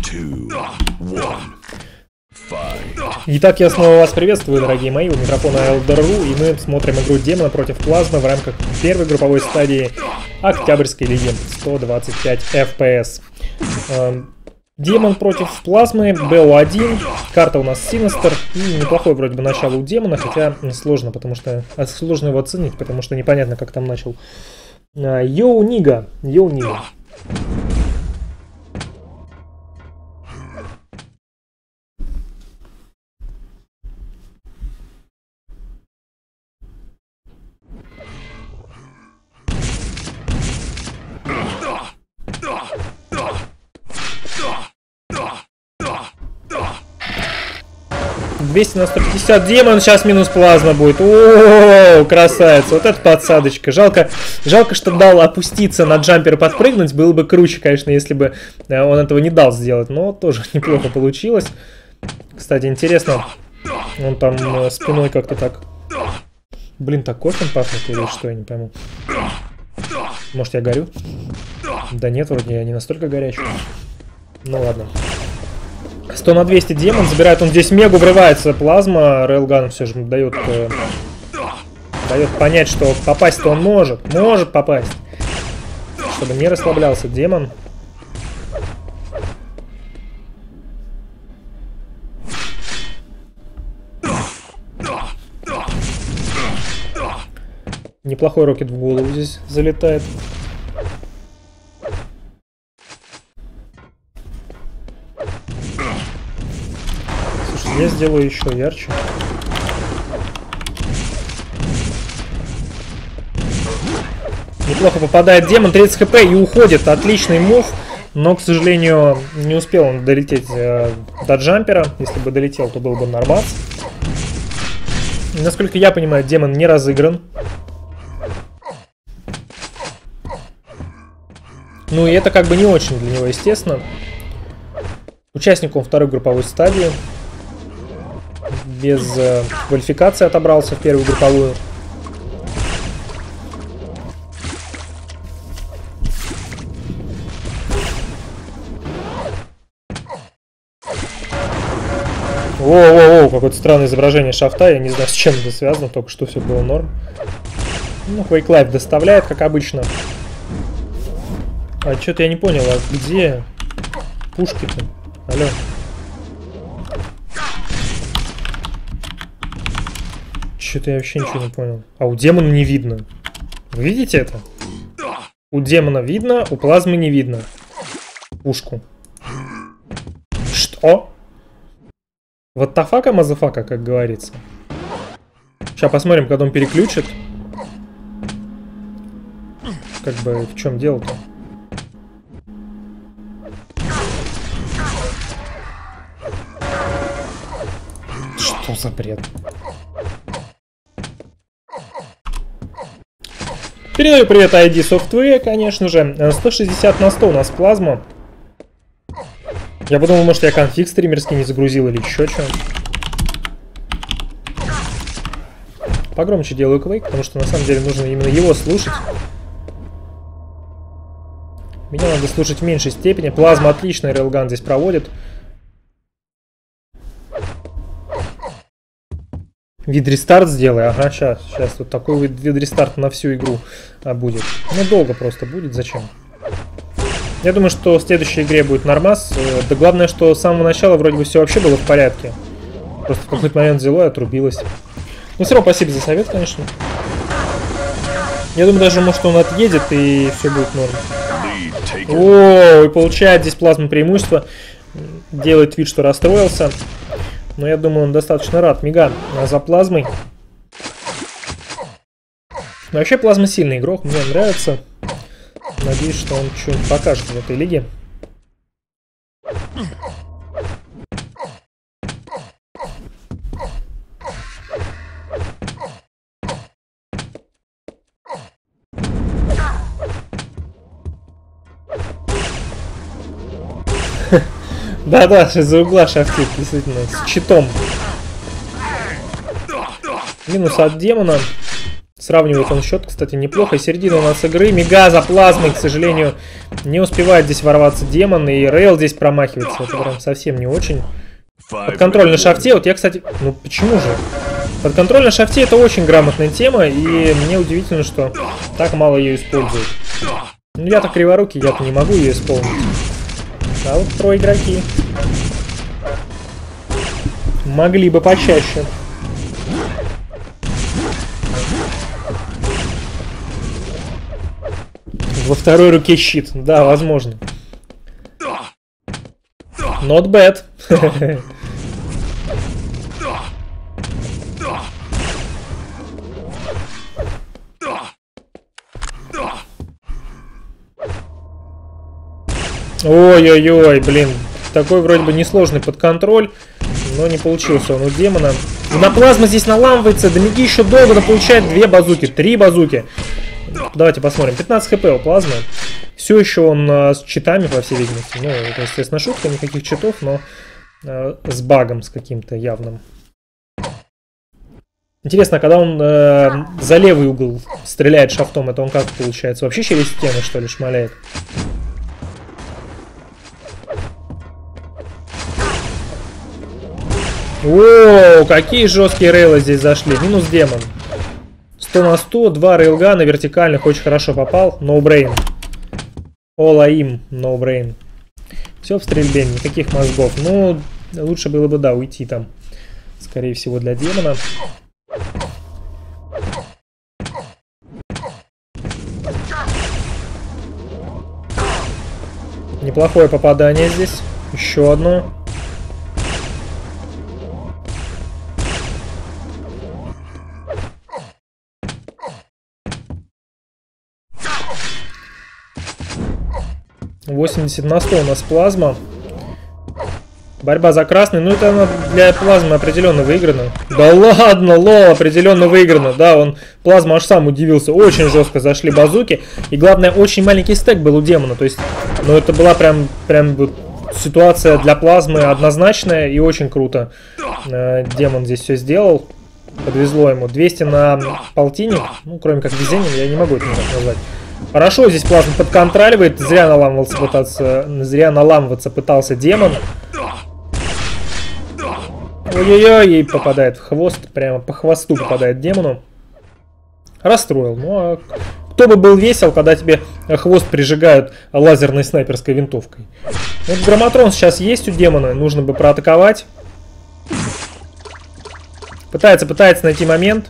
Итак, я снова вас приветствую, дорогие мои, у микрофона Elder.ru, и мы смотрим игру Демона против Плазмы в рамках первой групповой стадии Октябрьской лиги, 125 FPS. Демон против Плазмы, БО1, карта у нас Синестер, и неплохое вроде бы начало у Демона, хотя сложно, сложно его оценить, потому что непонятно, как там начал. Йоу Нига. 200 на 150, Демон, сейчас минус Плазма будет. О, красавец, вот это подсадочка. Жалко, что дал опуститься на джампер и подпрыгнуть. Было бы круче, конечно, если бы он этого не дал сделать. Но тоже неплохо получилось. Кстати, интересно, он там спиной как-то так... Блин, так кофем пахнет или что, я не пойму. Может, я горю? Да нет, вроде я не настолько горячий. Ну ладно. 100 на 200 Демон, забирает он здесь Мегу, врывается Плазма, Рейлган все же дает понять, что попасть-то он может попасть, чтобы не расслаблялся Демон. Неплохой рокет в голову здесь залетает. Я сделаю еще ярче. Неплохо попадает Демон, 30 хп и уходит. Отличный мув, но, к сожалению, не успел он долететь до джампера. Если бы долетел, то был бы нормас. Насколько я понимаю, Демон не разыгран. Ну и это как бы не очень для него, естественно. Участником второй групповой стадии. Без квалификации отобрался в первую групповую. Воу-воу-воу, какое-то странное изображение шафта. Я не знаю, с чем это связано, только что все было норм. Ну, Quake Life доставляет, как обычно. А что-то я не понял, а где пушки-то? Алло. Что-то я вообще ничего не понял. А у Демона не видно. Вы видите это? У Демона видно, у Плазмы не видно. Пушку. Что? Вот тафака мазафака, как говорится. Сейчас посмотрим, когда он переключит. Как бы в чем дело-то? Что за бред? Передаю привет ID Software, конечно же. 160 на 100 у нас Плазма. Я подумал, может, я конфиг стримерский не загрузил или еще что. Погромче делаю Quake, потому что на самом деле нужно именно его слушать. Меня надо слушать в меньшей степени. Плазма отлично, Рейлган здесь проводит. Вид-рестарт сделай. Ага, сейчас вот такой вид-рестарт на всю игру будет. Ну, долго просто будет. Зачем? Я думаю, что в следующей игре будет нормас. Да главное, что с самого начала вроде бы все вообще было в порядке. Просто в какой-то момент взяло и отрубилось. Ну, все равно спасибо за совет, конечно. Я думаю, даже, может, он отъедет и все будет норм. О, и получает здесь Плазма преимущество. Делает вид, что расстроился. Но я думаю, он достаточно рад. Мега за Плазмой. Но вообще Плазма сильный игрок, мне нравится. Надеюсь, что он что-нибудь покажет в этой лиге. Да-да, из-за угла шахтит, действительно, с читом. Минус от Демона. Сравнивает он счет, кстати, неплохо. Середина у нас игры. Мега за плазмой, к сожалению, не успевает здесь ворваться демон. И Рейл здесь промахивается. Это прям совсем не очень. Подконтроль на шафте. Вот я, кстати... Ну, почему же? Подконтроль на шафте — это очень грамотная тема. И мне удивительно, что так мало ее используют. Ну, я-то криворукий, я-то не могу ее исполнить. А вот проигроки могли бы почаще. Во второй руке щит. Да, возможно. Not bad. Ой-ой-ой, блин. Такой вроде бы несложный подконтроль, но не получился он у демона. На плазма здесь наламывается. До меги еще долго, но получает 2 базуки, 3 базуки. Давайте посмотрим. 15 хп у плазмы. Все еще он с читами, по всей видимости. Ну, это, естественно, шутка, никаких читов, но с багом с каким-то явным. Интересно, когда он за левый угол стреляет шафтом, это он как получается? Вообще через стену, что ли, шмаляет? О, какие жесткие рейлы здесь зашли. Минус демон. 100 на 100, 2 рейлгана вертикальных очень хорошо попал. No brain. All aim, no brain. Все в стрельбе, никаких мозгов. Ну, лучше было бы, да, уйти там. Скорее всего, для демона. Неплохое попадание здесь. Еще одно. $80 на 100 у нас плазма. Борьба за красный. Ну, это она для плазмы определенно выиграна. Да ладно, лол, определенно выиграна. Да, он плазма аж сам удивился. Очень жестко зашли базуки. И главное, очень маленький стек был у демона. То есть, ну, это была прям ситуация для плазмы однозначная и очень круто. Демон здесь все сделал. Подвезло ему. 200 на полтинник. Ну, кроме как везением, я не могу это никак назвать. Хорошо, здесь плазма подконтроливает. Зря наламываться пытался демон. Ой-ой-ой, ей попадает в хвост. Прямо по хвосту попадает демону. Расстроил. Ну, а кто бы был весел, когда тебе хвост прижигают лазерной снайперской винтовкой. Вот громатрон сейчас есть у демона. Нужно бы проатаковать. Пытается найти момент.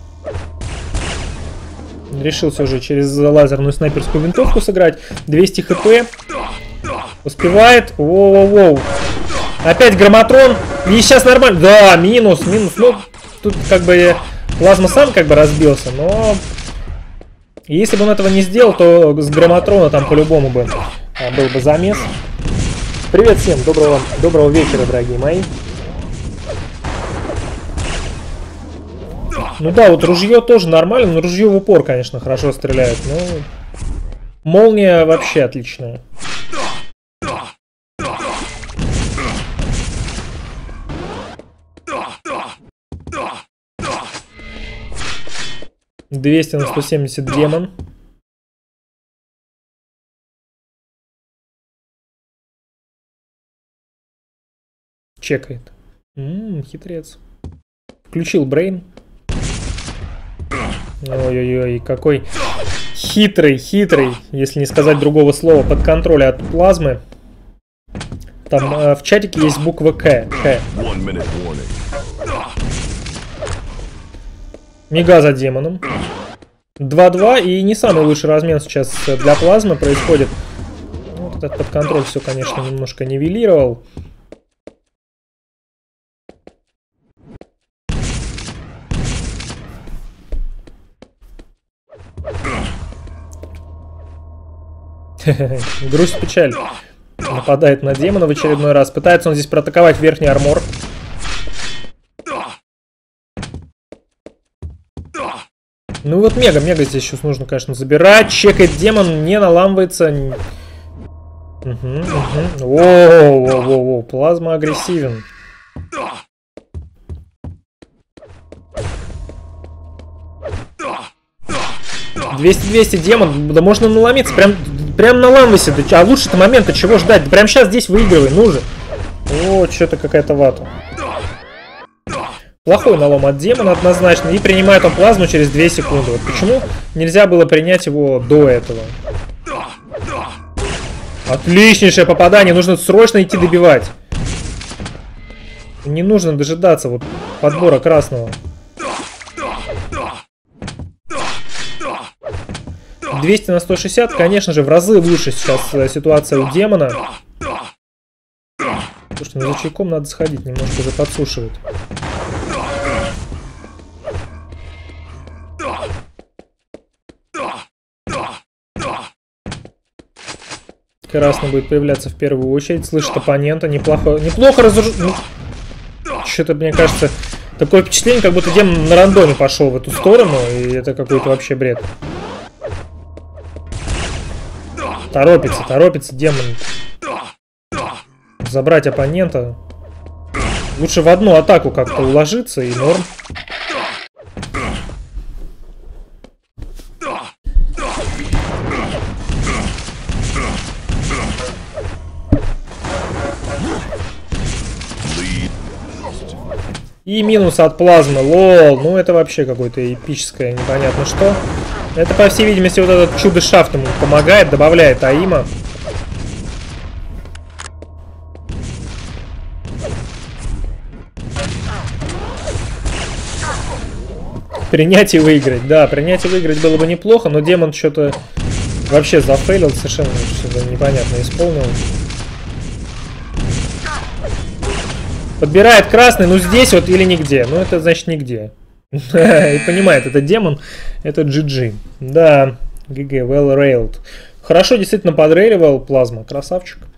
Решился уже через лазерную снайперскую винтовку сыграть. 200 хп. Успевает. Воу-воу-воу. Опять громатрон. И сейчас нормально. Да, минус. Ну, тут как бы плазма сам как бы разбился, но... Если бы он этого не сделал, то с громатрона там по-любому бы был бы замес. Привет всем. Доброго вечера, дорогие мои. Ну да, вот ружье тоже нормально, но ружье в упор, конечно, хорошо стреляет. Но молния вообще отличная. $200 на 170 демон. Чекает. Хитрец. Включил брейн. Ой-ой-ой, какой хитрый, если не сказать другого слова, под контролем от плазмы. Там в чатике есть буква К. Мега за демоном. 2-2, и не самый лучший размен сейчас для плазмы происходит. Вот этот под контроль все, конечно, немножко нивелировал. Грусть, печаль. Нападает на демона в очередной раз. Пытается он здесь проатаковать верхний армор. Ну вот мега здесь сейчас нужно, конечно, забирать. Чекает демон, не наламывается. Воу, плазма агрессивен. 200-200 демон. Да можно наломиться. Прям на ламвасе. А лучше-то момента чего ждать? Да прям сейчас здесь выигрывай. Ну же. О, что-то какая-то вата. Плохой налом от демона однозначно. И принимает он плазму через 2 секунды. Вот почему нельзя было принять его до этого? Отличнейшее попадание. Нужно срочно идти добивать. Не нужно дожидаться вот подбора красного. 200 на 160, конечно же, в разы выше сейчас ситуация у демона. Слушайте, ну за чайком надо сходить, немножко уже подсушивает. Красный будет появляться в первую очередь, слышит оппонента, неплохо разоружен. Что-то, мне кажется, такое впечатление, как будто демон на рандоме пошел в эту сторону, и это какой-то вообще бред. Торопится демон. Забрать оппонента. Лучше в одну атаку как-то уложиться и норм. И минус от плазмы, лол, ну это вообще какое-то эпическое, непонятно что. Это, по всей видимости, вот этот чудо-шафт ему помогает, добавляет АИМа. Принять и выиграть, да, принять и выиграть было бы неплохо, но демон что-то вообще зафейлил, совершенно что-то непонятно исполнил. Подбирает красный, ну здесь вот или нигде. Ну это значит нигде. И понимает, это демон, это GG. Да, GG, well railed. Хорошо действительно подрейливал плазма, красавчик.